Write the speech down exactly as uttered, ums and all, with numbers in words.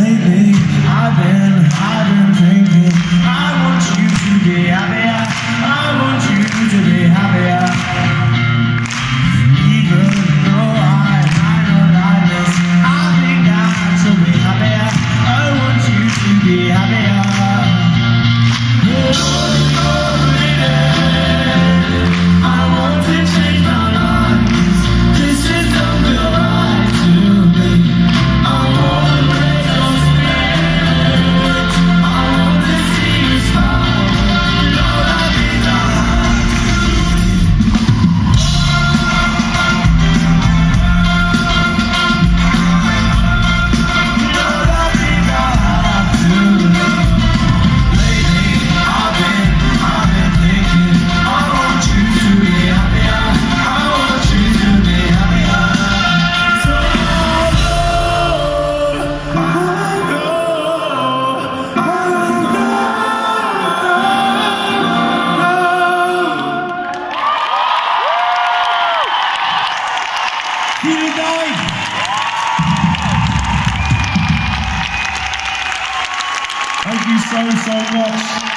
lately I've been, I've been thinking I want you to be happier, I want you to be happier. Even though I might not like this, I think I should be happier, I want you to be happier. Oh, vielen Dank! Thank you so, so much.